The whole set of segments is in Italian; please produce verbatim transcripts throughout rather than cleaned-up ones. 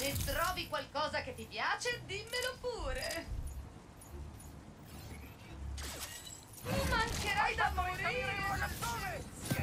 Se trovi qualcosa che ti piace, dimmelo pure. Mi mancherai da morire.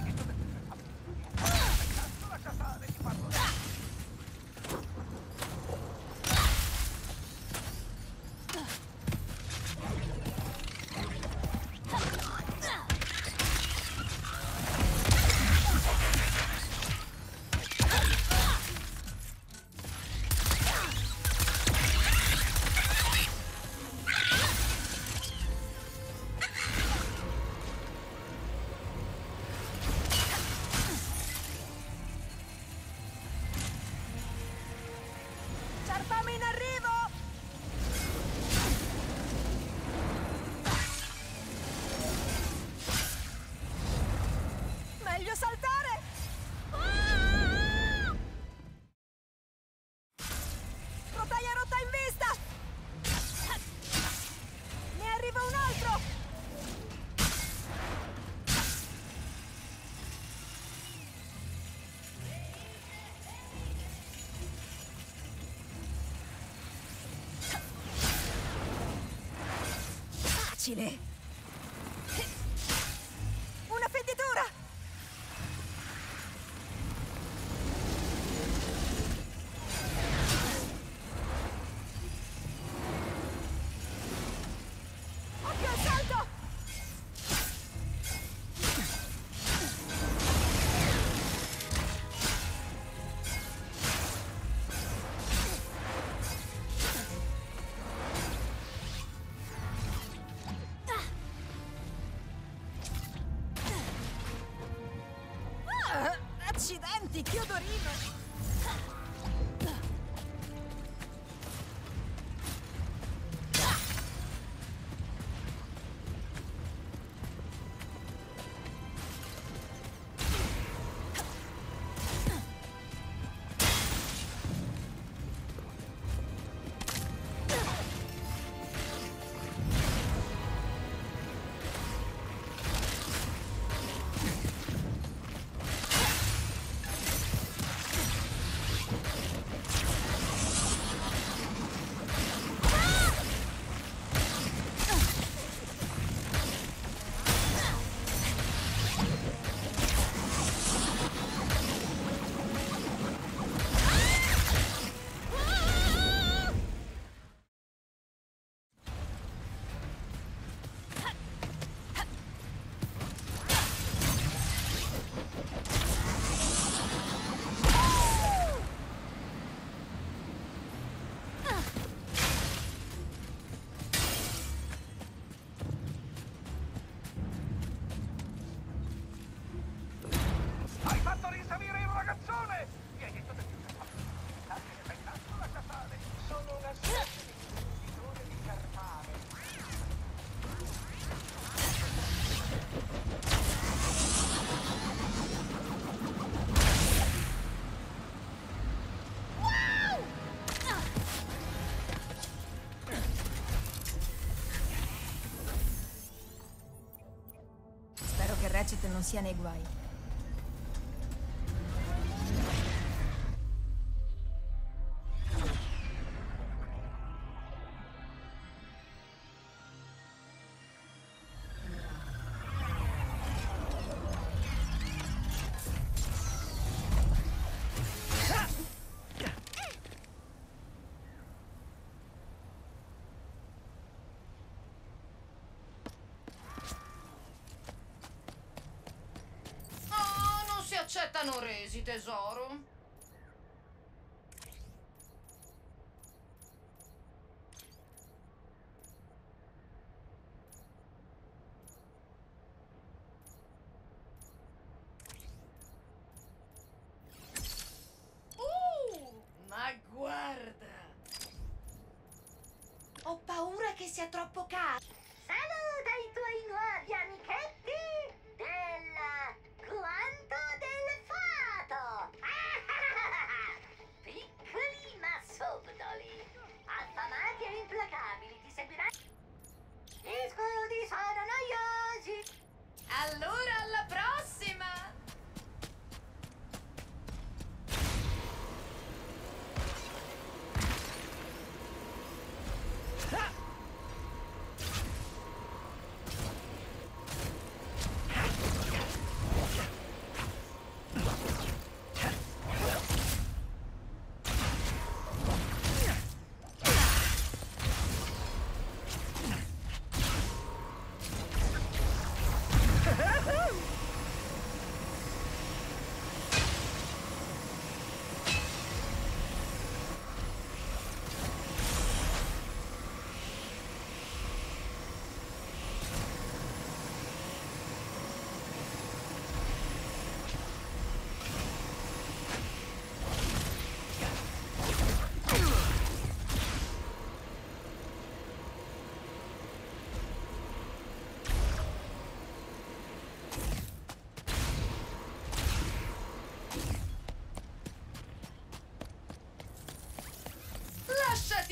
Facile! Una fenditura! Occhio al salto! Accidenti, chiodorino! Ratchet non sia nei guai. Accettano resi, tesoro. Uh, ma guarda! Ho paura che sia troppo caro. Saluta i tuoi nuovi amichetti della Quanto del Fato! Piccoli ma subdoli, affamati e implacabili, ti seguiranno. Gli scudi sono noiosi. Allora, alla prossima!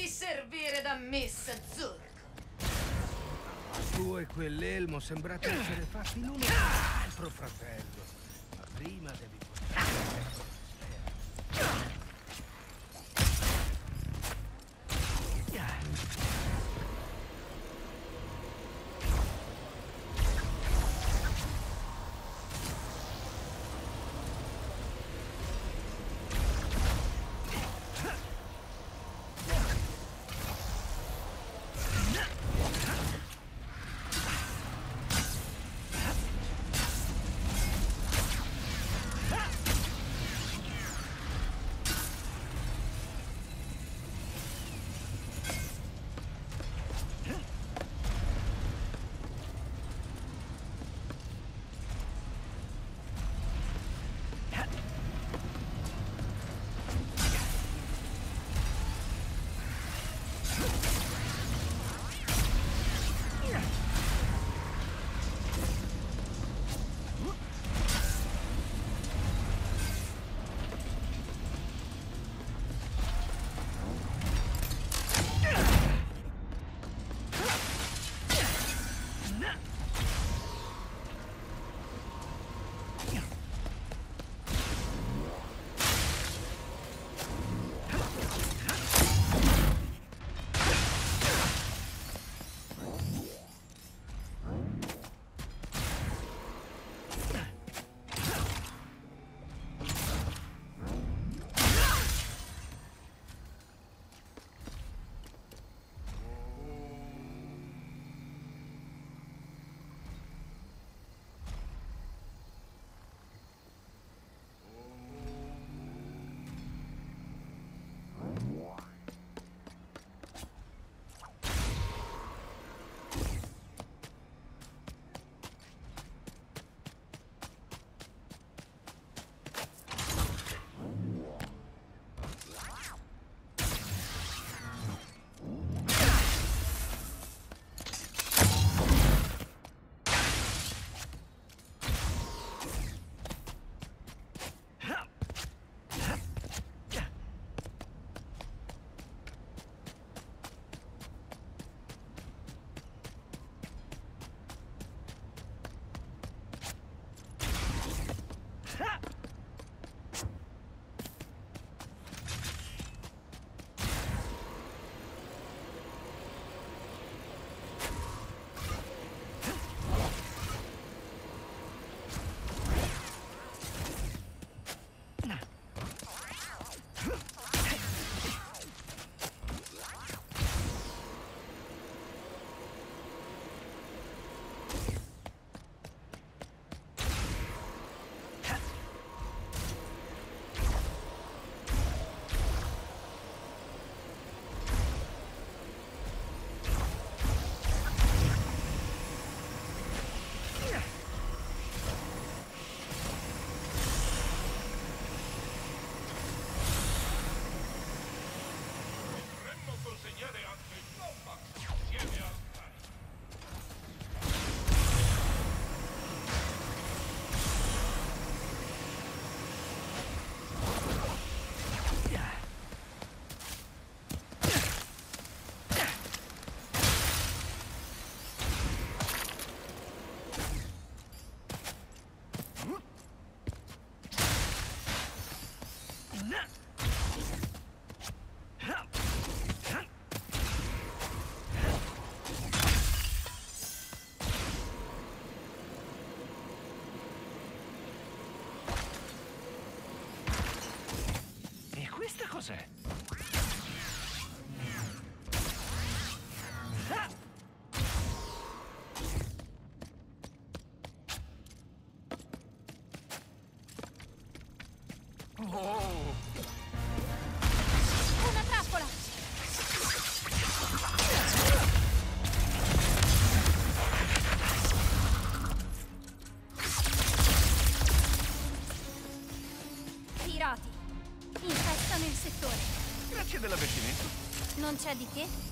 Fatti servire da Miss Zurko. Tu e quell'elmo sembrate essere fatti l'uno l'altro, fratello. Ma prima devi portare. cos'è? Oh! Una trappola! Pirati! Infestano il settore. Grazie dell'avvertimento. Non c'è di che?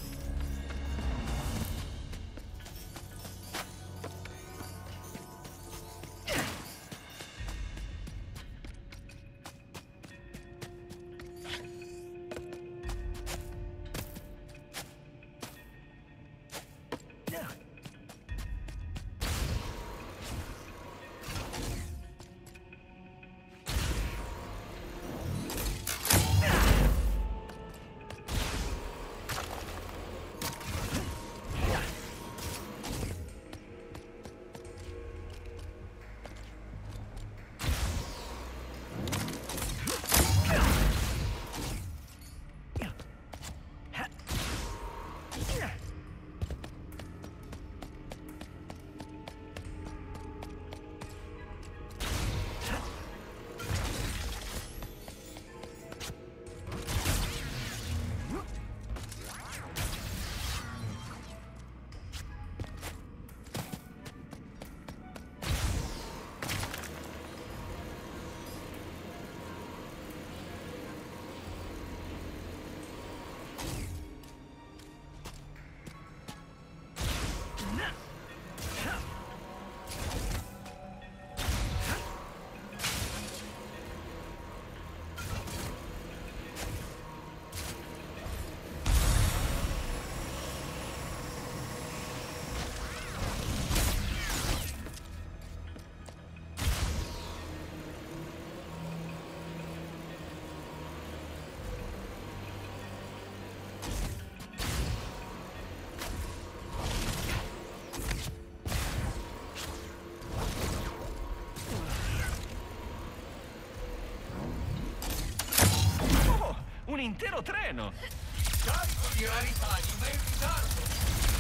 Un intero treno! Carico di rarità in ben ritardo!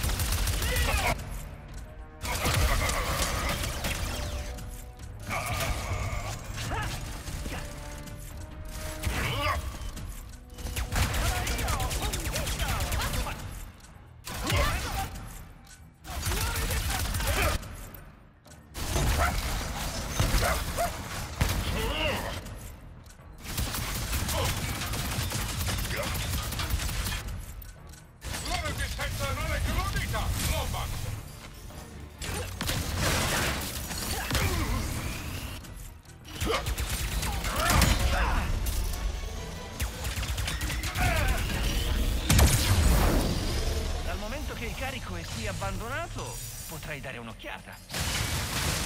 La resistenza non è che lo dica! Lo ammazzo! Dal momento che il carico è qui abbandonato, potrei dare un'occhiata.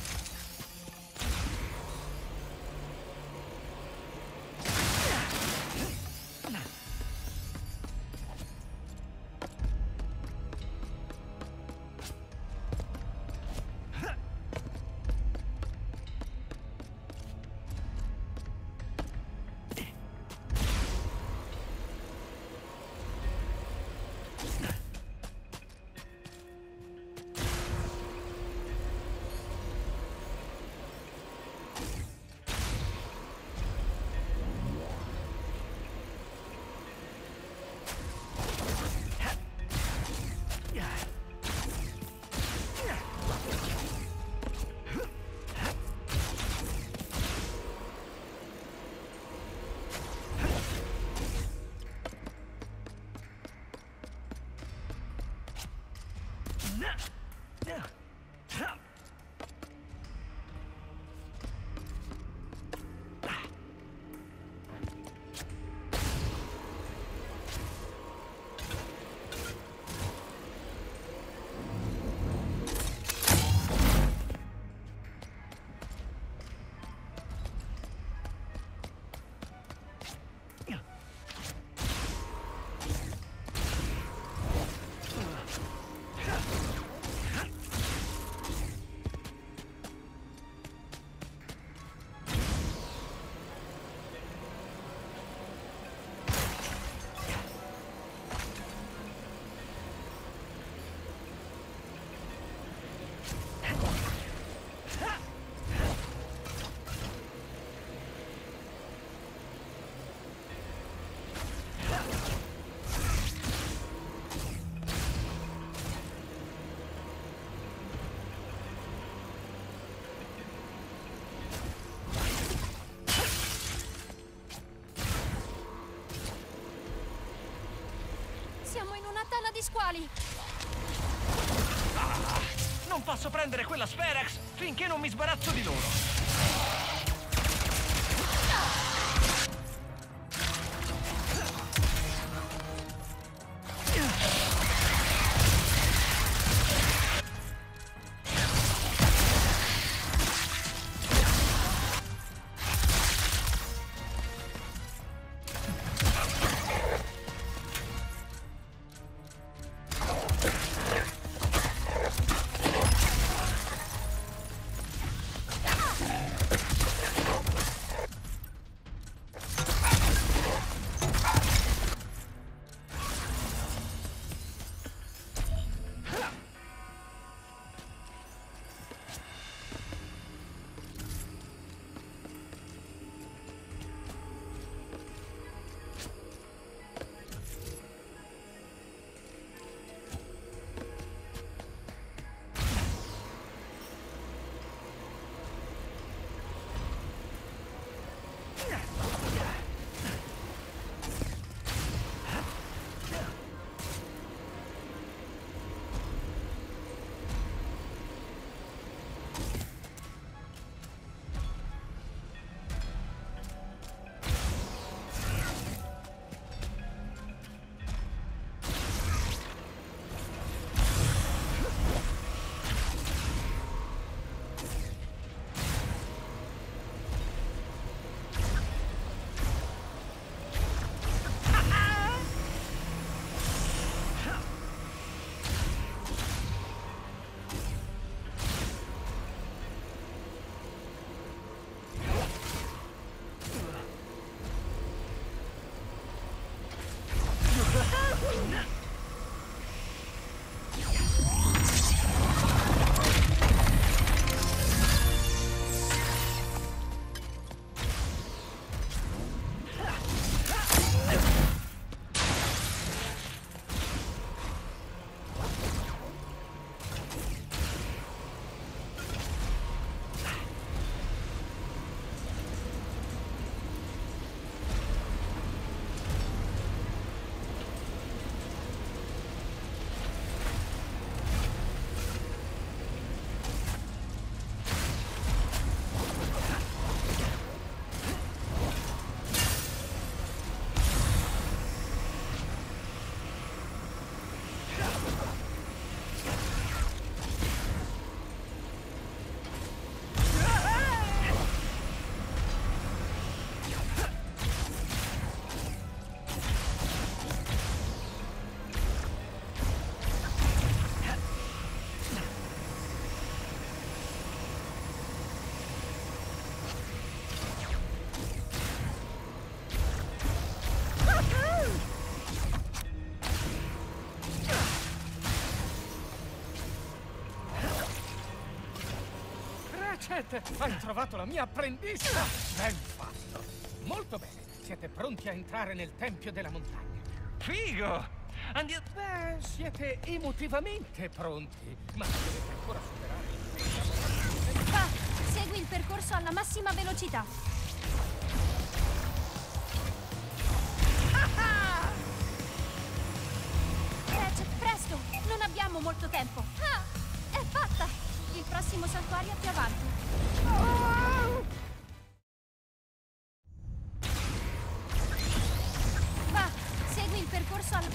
Siamo in una tana di squali! Ah, non posso prendere quella Spherex finché non mi sbarazzo di loro. Recet, hai trovato la mia apprendista! Ben fatto! Molto bene, siete pronti a entrare nel Tempio della Montagna. Figo! Andiamo... Beh, siete emotivamente pronti, ma dovete ancora superare il... Va, segui il percorso alla massima velocità. Ratchet, presto! Non abbiamo molto tempo. Ah, è fatta! Il prossimo santuario è più avanti. Va, segui il percorso al...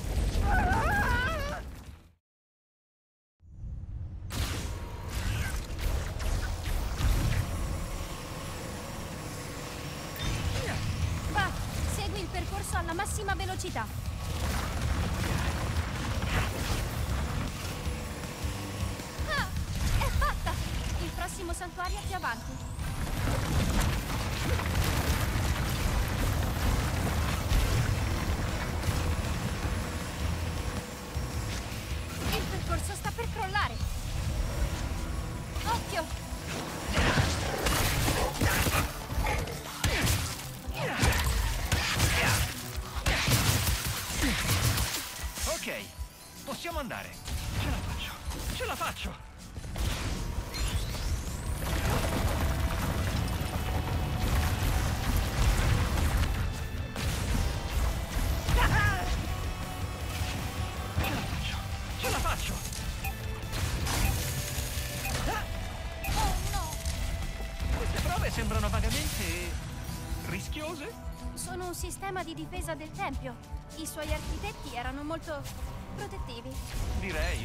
Va, segui il percorso alla massima velocità. Ah, è fatta! Il prossimo santuario è più avanti. Il percorso sta per crollare. Occhio! Ok, possiamo andare. Ce la faccio. Ce la faccio. Ce la faccio. Oh no! Queste prove sembrano vagamente rischiose. Sono un sistema di difesa del tempio. I suoi architetti erano molto protettivi. Direi.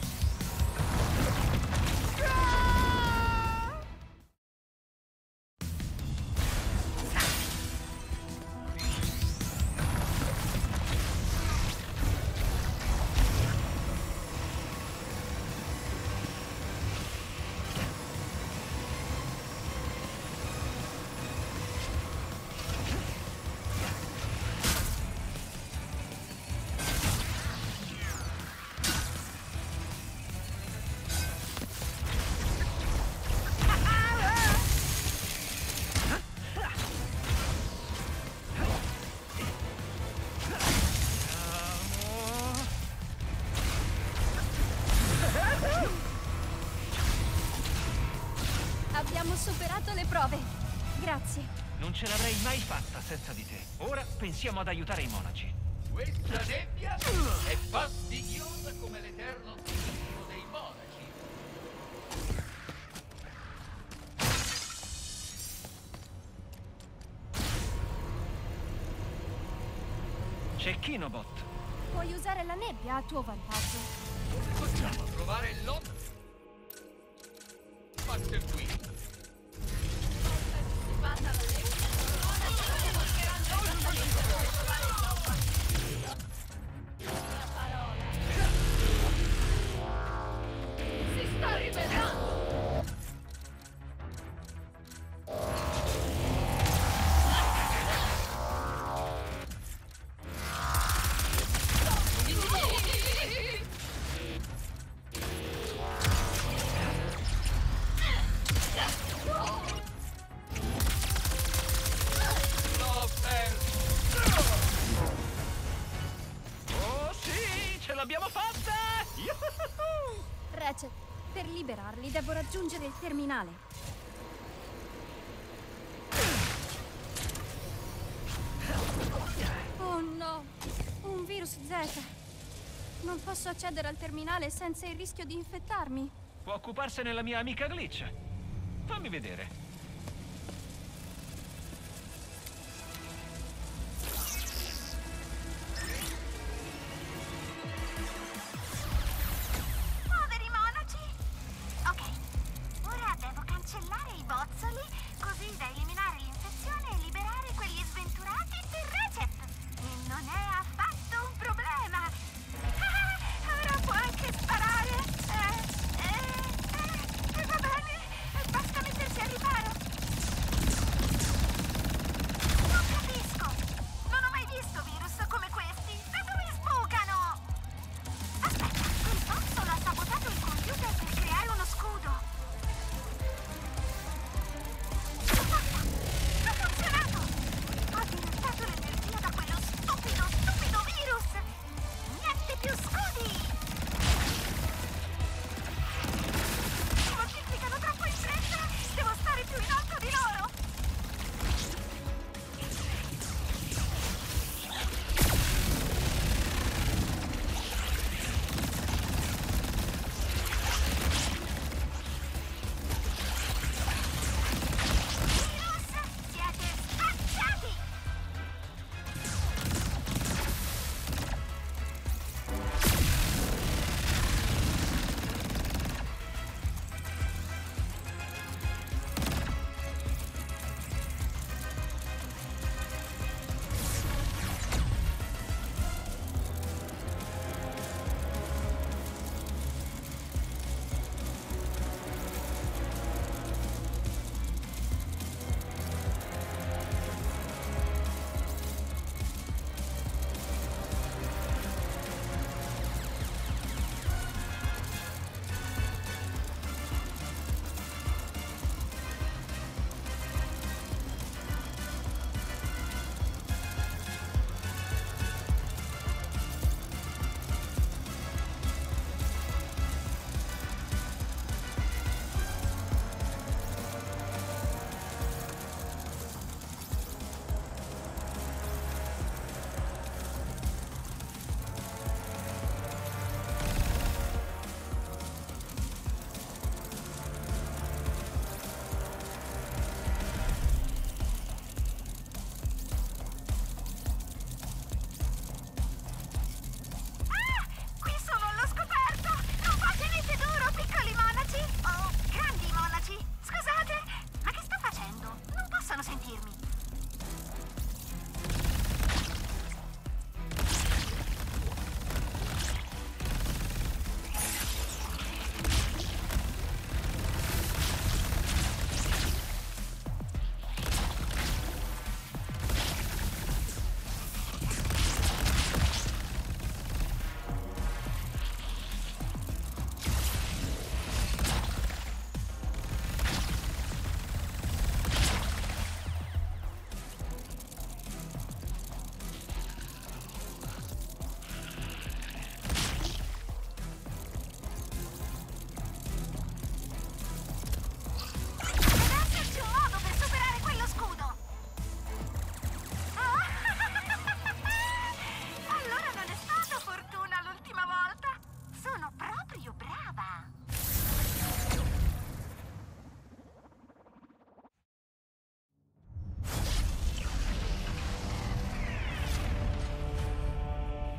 Abbiamo superato le prove. Grazie. Non ce l'avrei mai fatta senza di te. Ora pensiamo ad aiutare i monaci. Questa nebbia è fastidiosa come l'eterno tiro dei monaci. C'è Kinobot. Puoi usare la nebbia a tuo vantaggio. Possiamo trovare l'otto. Master qui. Si sta ribellando! Oh sì, ce l'abbiamo fatta! Yuhuhu! Ratchet, per liberarli devo raggiungere il terminale. Oh no! Un virus Z! Non posso accedere al terminale senza il rischio di infettarmi. Può occuparsene la mia amica Glitch. Fammi vedere. Poveri monaci! Ok, ora devo cancellare i bozzoli, così da eliminare l'infezione e liberare quegli sventurati per Recet. E non è affatto un problema. Ah, ora può anche sparare. Eh, eh, eh, va bene, basta mettersi a riparo.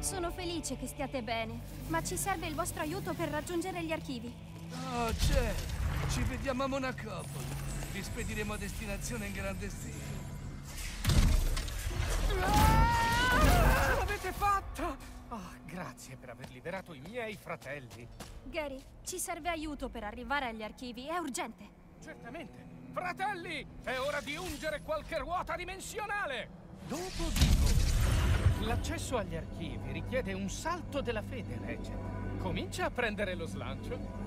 Sono felice che stiate bene, ma ci serve il vostro aiuto per raggiungere gli archivi. Oh, c'è! Ci vediamo a Monacopoli. Vi spediremo a destinazione in grande stile. Ce l'avete fatta! Oh, grazie per aver liberato i miei fratelli. Gary, ci serve aiuto per arrivare agli archivi, è urgente. Certamente. Fratelli, è ora di ungere qualche ruota dimensionale! Dopo dico, l'accesso agli archivi richiede un salto della fede, Ratchet. Comincia a prendere lo slancio.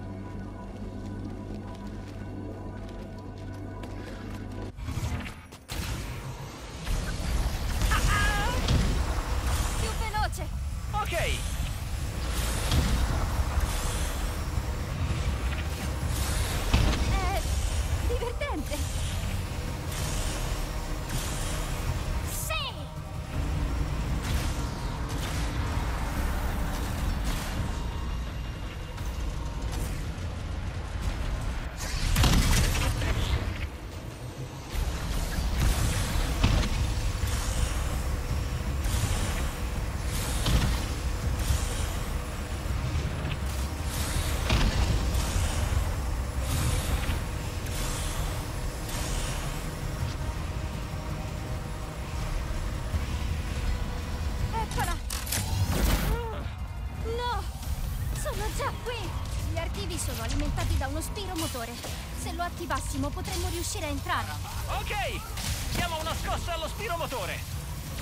Ok! È divertente! Sì! Eccola! No! Sono già qui! Gli archivi sono alimentati da uno spiromotore. Se lo attivassimo potremmo riuscire a entrare. Ok! Diamo una scossa allo spiromotore!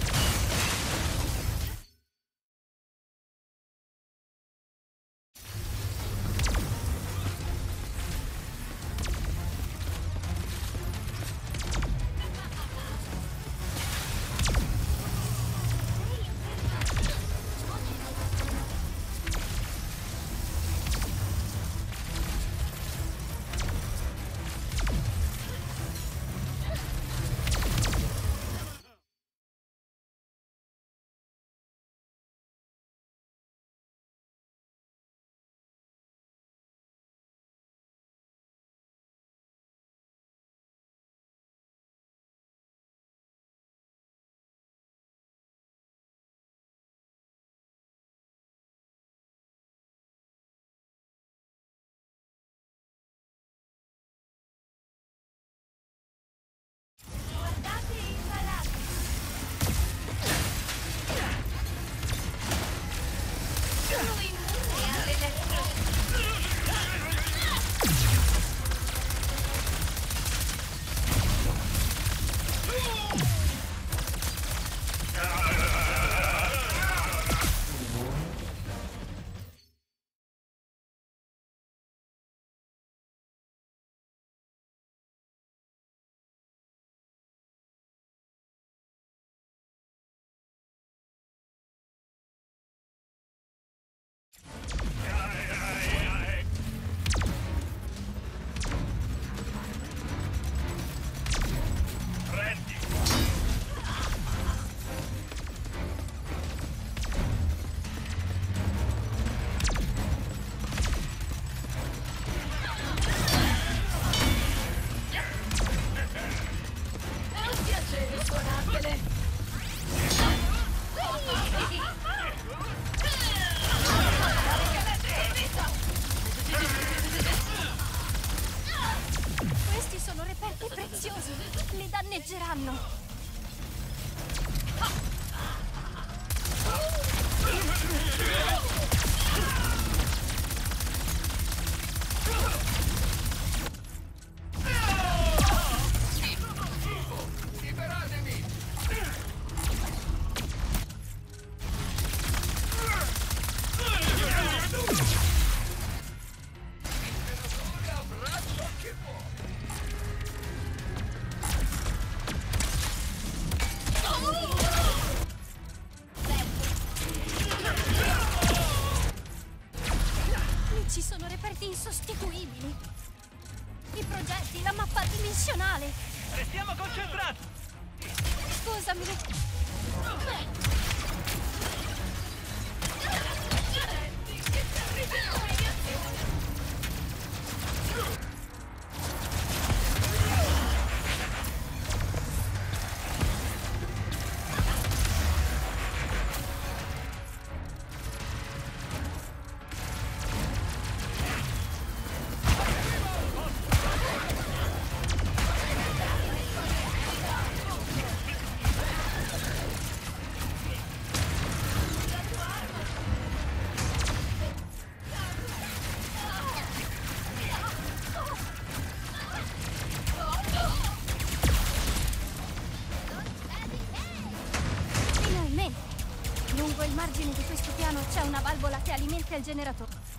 Questi sono reperti preziosi. Li danneggeranno. Liberatemi! L'imperatore abbraccia che può! Lì ci sono reperti insostituibili. I progetti, la mappa dimensionale. Restiamo concentrati! Scusami. Lungo il margine di questo piano c'è una valvola che alimenta il generatore.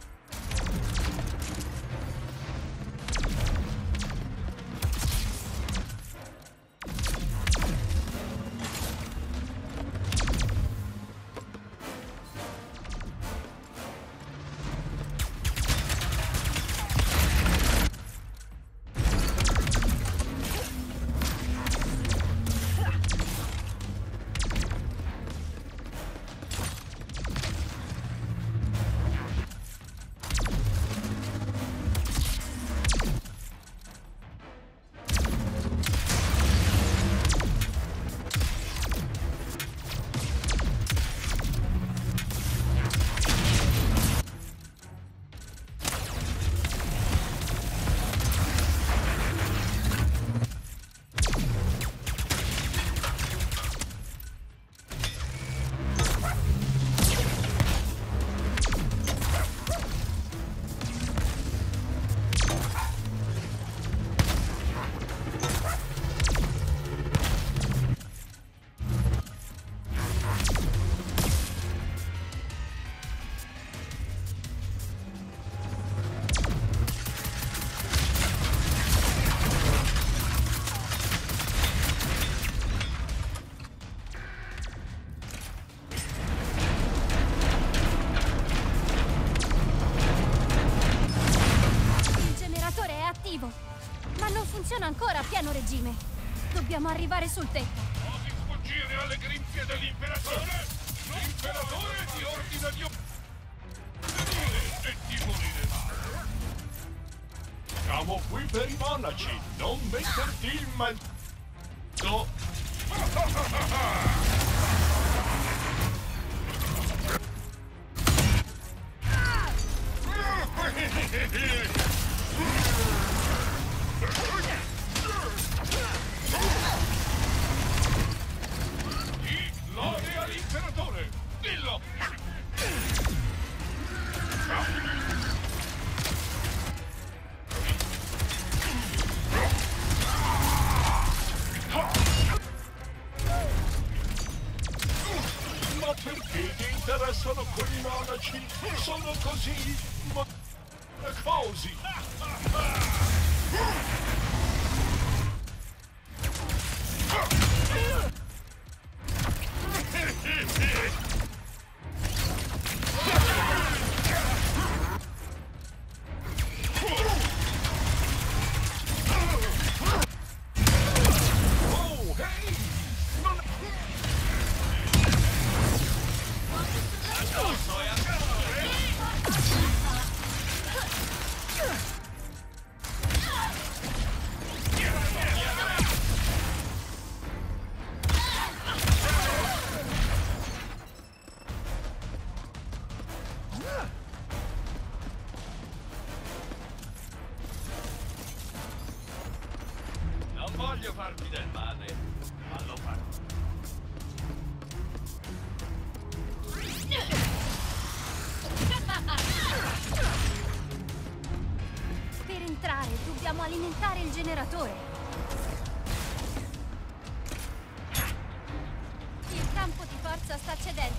Ma non funziona ancora a pieno regime. Dobbiamo arrivare sul tetto. Osi sfuggire alle grinfie dell'imperatore? L'imperatore ti ordina di obbedire e di morire male. Siamo qui per i monaci, non metterti in mezzo. Di gloria all'imperatore! Dillo! Ma perché ti interessano quei monaci? Sono così... ma... cosi! Non voglio farvi del male, ma lo farò. Per entrare dobbiamo alimentare il generatore. Il campo di forza sta cedendo.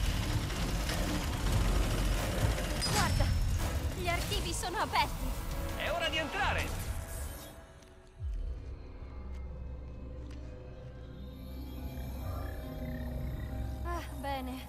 Guarda, gli archivi sono aperti. È ora di entrare! Ah, bene.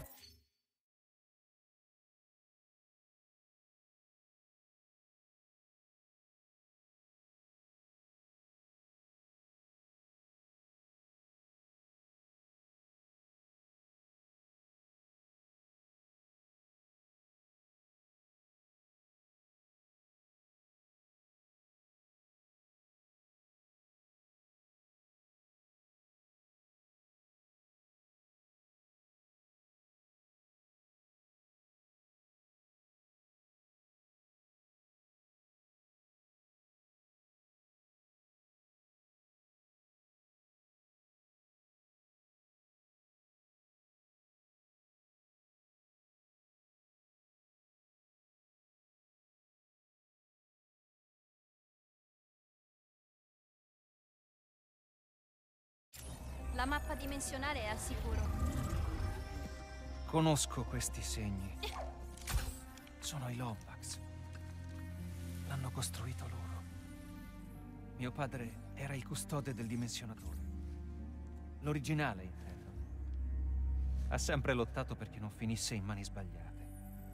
La mappa dimensionale è al sicuro. Conosco questi segni. Sono i Lombax. L'hanno costruito loro. Mio padre era il custode del dimensionatore. L'originale, intendo. Ha sempre lottato perché non finisse in mani sbagliate.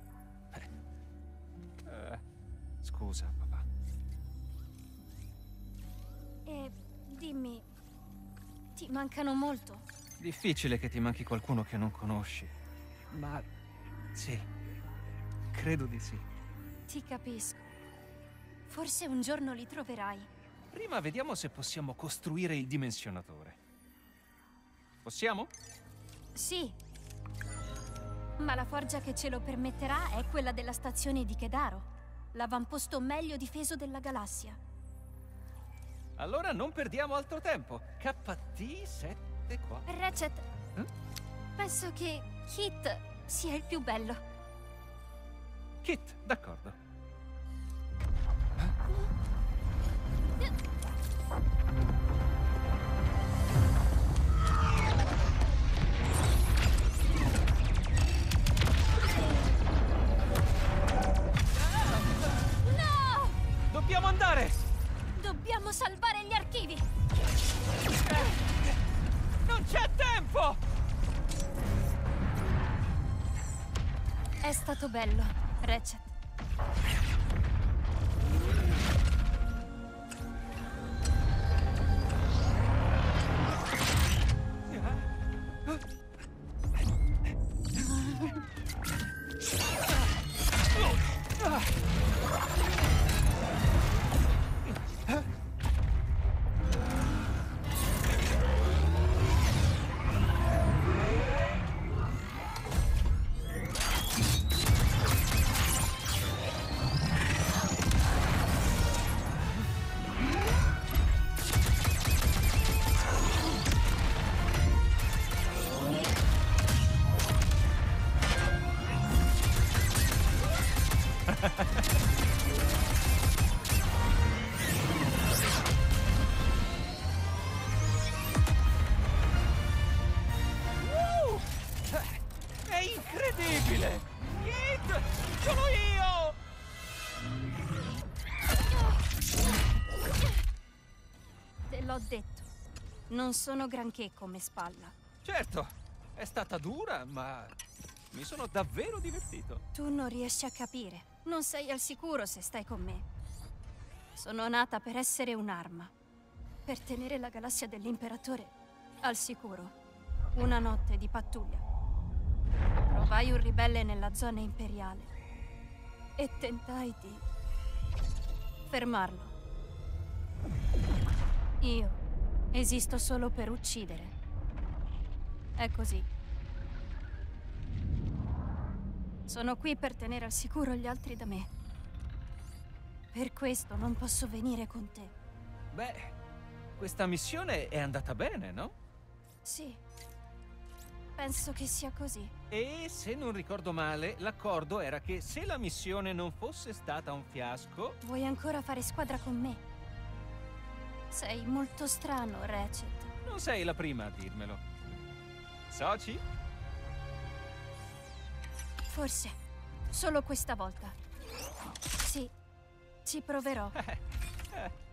Eh. Eh, scusa, papà. E dimmi, ti mancano molto? Difficile che ti manchi qualcuno che non conosci. Ma sì, credo di sì. Ti capisco. Forse un giorno li troverai. Prima vediamo se possiamo costruire il dimensionatore. Possiamo? Sì. Ma la forgia che ce lo permetterà è quella della stazione di Kedaro, l'avamposto meglio difeso della galassia. Allora non perdiamo altro tempo. K T sette qua. Ratchet, Eh? penso che Kit sia il più bello. Kit, d'accordo. No! Dobbiamo andare! Dobbiamo salvare gli archivi! Non c'è tempo! È stato bello, Ratchet. Uh! È incredibile! Kit! Sono io! Te l'ho detto. Non sono granché come spalla. Certo, è stata dura, ma mi sono davvero divertito. Tu non riesci a capire. Non sei al sicuro se stai con me. Sono nata per essere un'arma. Per tenere la galassia dell'imperatore al sicuro. Una notte di pattuglia. Trovai un ribelle nella zona imperiale. E tentai di fermarlo. Io esisto solo per uccidere. È così. Sono qui per tenere al sicuro gli altri da me. Per questo non posso venire con te. Beh, questa missione è andata bene, no? Sì. Penso che sia così. E se non ricordo male, l'accordo era che se la missione non fosse stata un fiasco... Vuoi ancora fare squadra con me? Sei molto strano, Ratchet. Non sei la prima a dirmelo. Soci? Forse. Solo questa volta. Sì. Ci proverò. Eh, eh.